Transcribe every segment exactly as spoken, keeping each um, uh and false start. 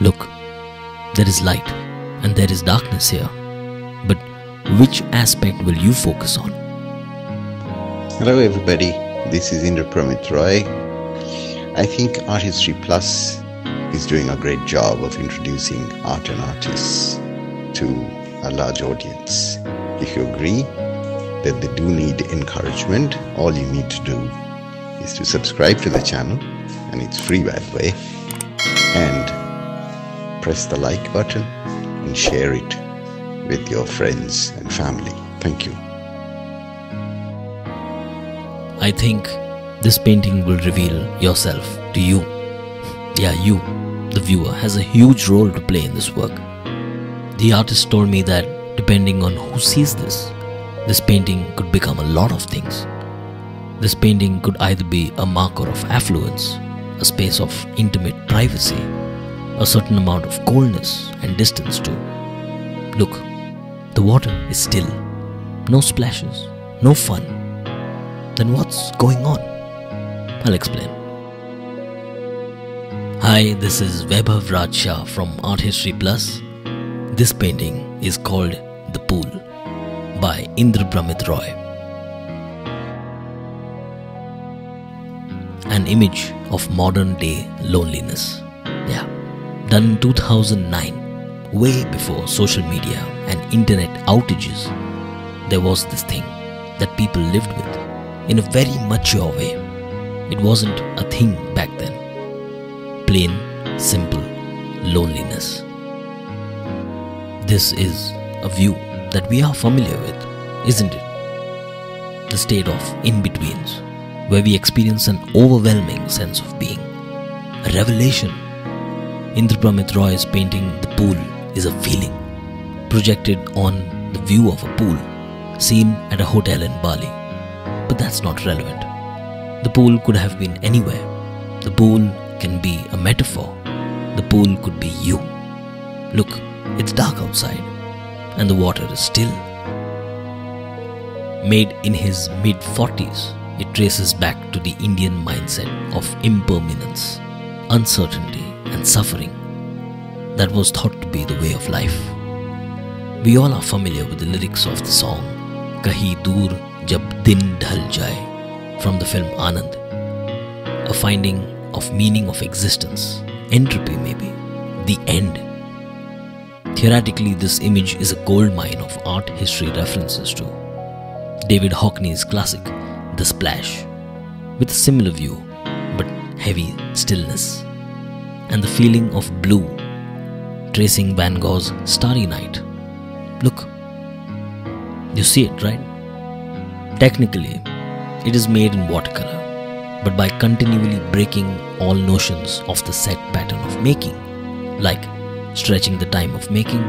Look, there is light and there is darkness here. But which aspect will you focus on? Hello everybody, this is Indrapramit Roy. I think Art History Plus is doing a great job of introducing art and artists to a large audience. If you agree that they do need encouragement, all you need to do is to subscribe to the channel, and it's free by the way, and press the like button and share it with your friends and family. Thank you. I think this painting will reveal yourself to you. Yeah, you, the viewer, has a huge role to play in this work. The artist told me that depending on who sees this, this painting could become a lot of things. This painting could either be a marker of affluence, a space of intimate privacy, a certain amount of coldness and distance too. Look, the water is still, no splashes, no fun. Then what's going on? I'll explain. Hi, this is Vaibhav Raj Shah from Art History Plus. This painting is called The Pool by Indrapramit Roy. An image of modern day loneliness. Yeah, done in two thousand nine, way before social media and internet outages. There was this thing that people lived with in a very mature way. It wasn't a thing back then. Plain, simple loneliness. This is a view that we are familiar with, isn't it? The state of in-betweens, where we experience an overwhelming sense of being. A revelation. Indrapramit Roy's painting The Pool is a feeling, projected on the view of a pool, seen at a hotel in Bali. But that's not relevant. The pool could have been anywhere. The pool can be a metaphor. The pool could be you. Look, it's dark outside and the water is still. Made in his mid forties, it traces back to the Indian mindset of impermanence, uncertainty and suffering that was thought to be the way of life. We all are familiar with the lyrics of the song Kahi Dur Jab Din Dhal Jaye from the film Anand. A finding of meaning of existence, entropy maybe, the end. Theoretically, this image is a gold mine of art history references to David Hockney's classic The Splash, with a similar view but heavy stillness, and the feeling of blue tracing Van Gogh's Starry Night. Look, you see it, right? Technically, it is made in watercolor, but by continually breaking all notions of the set pattern of making, like stretching the time of making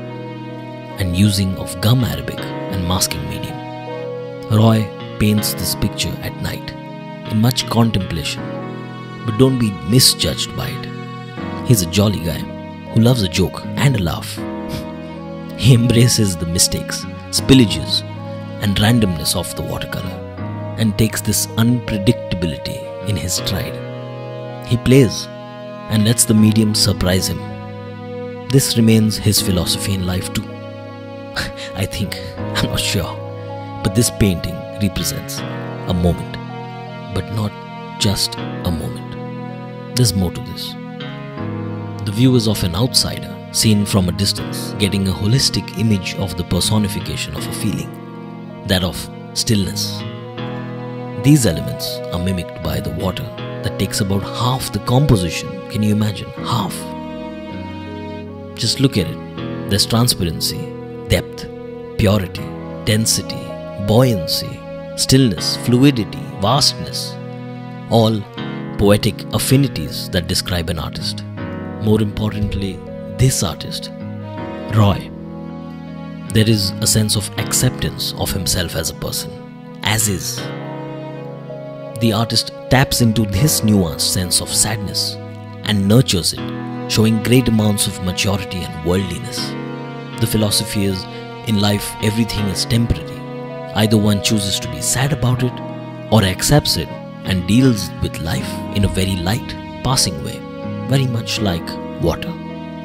and using of gum arabic and masking medium. Roy paints this picture at night in much contemplation, but don't be misjudged by it. He's a jolly guy who loves a joke and a laugh. He embraces the mistakes, spillages and randomness of the watercolor and takes this unpredictability in his stride. He plays and lets the medium surprise him. This remains his philosophy in life too. I think, I'm not sure, but this painting represents a moment, but not just a moment. There's more to this. The view is of an outsider, seen from a distance, getting a holistic image of the personification of a feeling, that of stillness. These elements are mimicked by the water that takes about half the composition. Can you imagine? Half. Just look at it. There's transparency, depth, purity, density, buoyancy, stillness, fluidity, vastness. All poetic affinities that describe an artist. More importantly, this artist, Roy. There is a sense of acceptance of himself as a person, as is. The artist taps into this nuanced sense of sadness and nurtures it, showing great amounts of maturity and worldliness. The philosophy is, in life everything is temporary. Either one chooses to be sad about it or accepts it and deals with life in a very light, passing way, very much like water.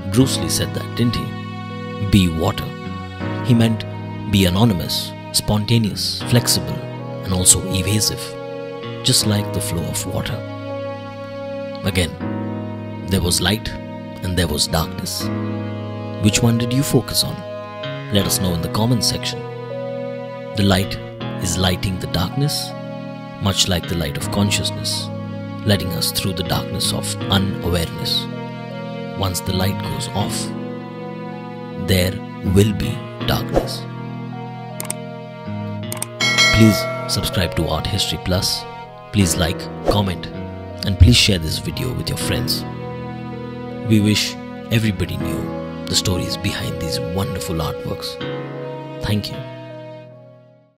Bruce Lee said that, didn't he? Be water. He meant be anonymous, spontaneous, flexible, and also evasive, just like the flow of water. Again, there was light and there was darkness. Which one did you focus on? Let us know in the comment section. The light is lighting the darkness, much like the light of consciousness, letting us through the darkness of unawareness. Once the light goes off, there will be darkness. Please subscribe to Art History Plus. Please like, comment, and please share this video with your friends. We wish everybody knew the stories behind these wonderful artworks. Thank you.